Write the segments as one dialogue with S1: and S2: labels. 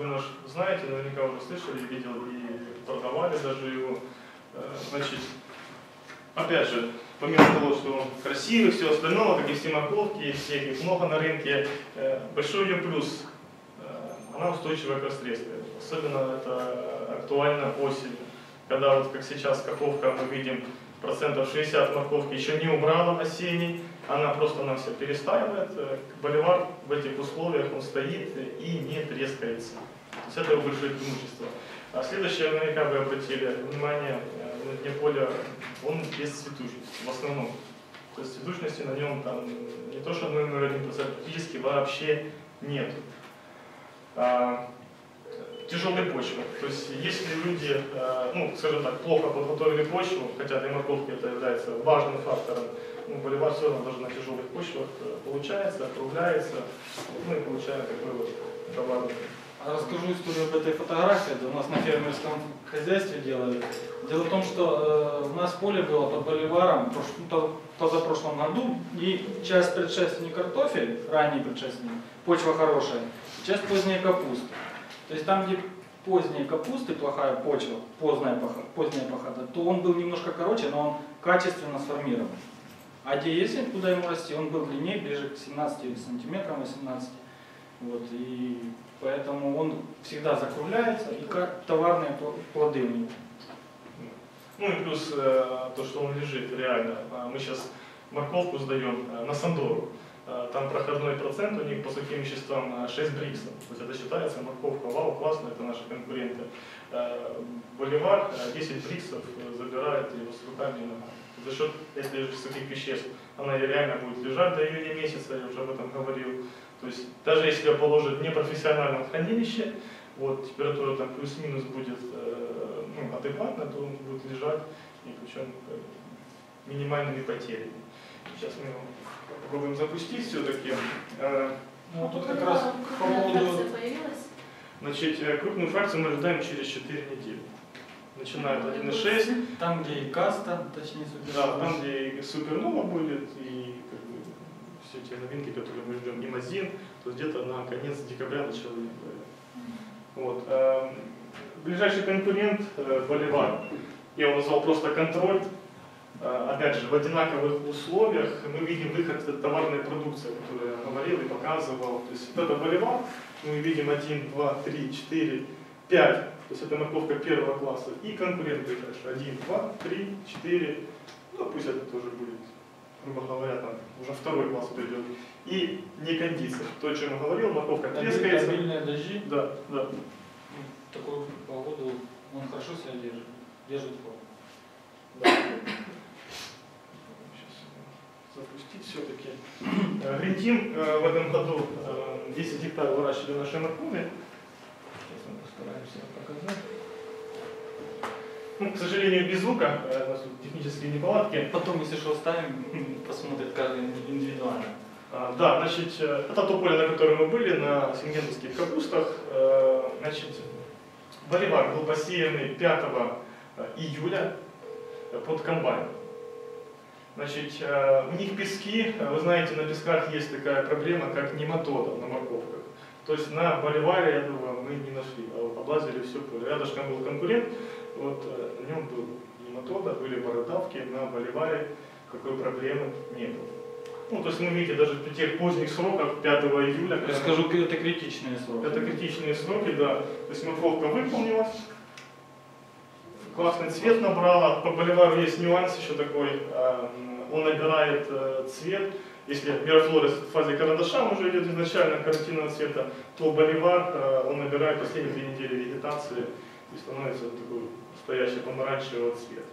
S1: вы наш знаете, наверняка уже слышали, видел и продавали даже его. Значит, опять же, помимо того, что он красивый, все остальное, как и все морковки, всех их много на рынке, большой ее плюс, она устойчивая к расстрельству. Особенно это актуально осенью, когда вот как сейчас каховка, мы видим, процентов 60 морковки еще не убрала осенней, она просто нам все перестаивает. Боливар в этих условиях он стоит и не трескается. То есть это его большое преимущество. А следующее, наверняка вы обратили внимание, на дне поля он без цветущести в основном. То есть цветущности на нем там не то что 0,01%, практически вообще нет. Тяжелые почвы. То есть если люди, ну, скажем так, плохо подготовили почву, хотя для морковки это является важным фактором, ну, боливар все равно даже на тяжелых почвах получается, округляется, ну и получаем такой вот товарный.
S2: Расскажу историю об этой фотографии. Это у нас на фермерском хозяйстве делали. Дело в том, что у нас поле было под боливаром в позапрошлом году, и часть предшественник картофель, ранний предшественник, почва хорошая, часть поздняя капуста. То есть там, где поздние капусты, плохая почва, поздняя пахота, то он был немножко короче, но он качественно сформирован. А где ясень, куда ему расти, он был длиннее, ближе к 17 сантиметрам, 18. Вот, и поэтому он всегда закругляется, и как товарные плоды у него.
S1: Ну и плюс то, что он лежит реально. Мы сейчас морковку сдаем на Сандору. Там проходной процент у них по сухим веществам 6 бриксов. То есть это считается морковка, вау, классно, это наши конкуренты. Боливар 10 бриксов забирает его с руками и ногами. За счет этих сухих веществ она реально будет лежать до июня месяца, я уже об этом говорил. То есть даже если ее положить в непрофессиональном хранилище, вот, температура там плюс-минус будет ну, адекватна, то он будет лежать, и причем минимальными потерями. Сейчас мы его попробуем запустить все-таки.
S2: Ну, тут как раз по поводу...
S1: Значит, крупную фракцию мы ожидаем через 4 недели. Начинает 1,6.
S2: Там, где и каста, точнее супернова.
S1: Да, там, где и супернова будет, и как бы, все те новинки, которые мы ждем, и Мазин, то где-то на конец декабря, начало января. Вот. Ближайший конкурент Боливар, я его назвал просто контроль. Опять же, в одинаковых условиях мы видим выход товарной продукции, которую я говорил и показывал. То есть вот это Боливар, мы видим 1, 2, 3, 4, 5. То есть это морковка первого класса. И конкурент ближайший. 1, 2, 3, 4. Ну пусть это тоже будет, грубо говоря, там уже второй класс придет. И не кондиция. То, о чем я говорил, морковка трескается.
S2: Обильные дожди.
S1: Да, да.
S2: В такую погоду он хорошо себя держит. Держит форму.
S1: Да. Запустить все-таки. Гринтим в этом году 10 гектаров выращивали нашей моркови. Сейчас мы постараемся показать. Ну, к сожалению, без звука, у нас тут технические неполадки.
S2: Потом, если что, оставим, посмотрит каждый индивидуально.
S1: Да, значит, это то поле, на котором мы были, на сингентовских капустах. Значит, боливар был посеянный 5 июля под комбайн. Значит, у них пески, вы знаете, на песках есть такая проблема, как нематода на морковках. То есть на боливаре этого мы не нашли, облазили все поле. Рядышком был конкурент, вот на нем был нематода, были бородавки, на боливаре какой проблемы не было. Ну, то есть мы видите, даже при тех поздних сроках, 5 июля...
S2: Я скажу, это критичные сроки.
S1: Это критичные сроки, да. То есть морковка выполнилась. Классный цвет набрала. По боливару есть нюанс еще такой. Он набирает цвет. Если мирофлорис в фазе карандаша уже идет изначально каротинового цвета, то боливар он набирает последние 2 недели вегетации и становится такой настоящий помаранчевого цвета.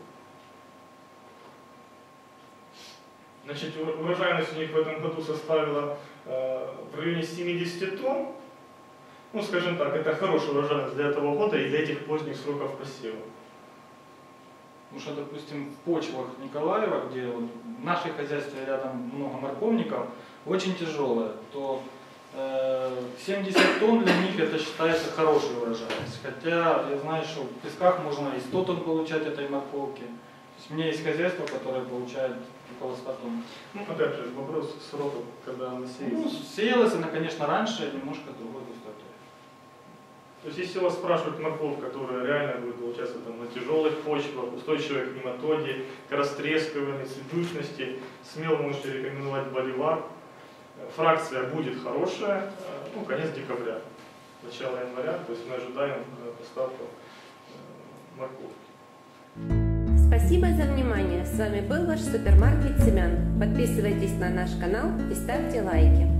S1: Значит, урожайность у них в этом году составила в районе 70 тонн. Ну, скажем так, это хорошая урожайность для этого года и для этих поздних сроков посева.
S2: Потому что, допустим, в почвах Николаева, где вот в нашей хозяйстве рядом много морковников, очень тяжелое, то 70 тонн для них это считается хорошей урожайность. Хотя я знаю, что в песках можно и 100 тонн получать этой морковки. То есть у меня есть хозяйство, которое получает около 100 тонн.
S1: Ну, опять же, вопрос сроков, когда она сеется.
S2: Ну, сеялась она, конечно, раньше, немножко другой густотой.
S1: То есть, если вас спрашивают морковь, которая реально будет получаться там, на тяжелых почвах, устойчивой к нематоде, к растрескиванию, цветущности, смело можете рекомендовать боливар. Фракция будет хорошая, ну, конец декабря, начало января, то есть мы ожидаем поставку морковки.
S3: Спасибо за внимание. С вами был ваш супермаркет семян. Подписывайтесь на наш канал и ставьте лайки.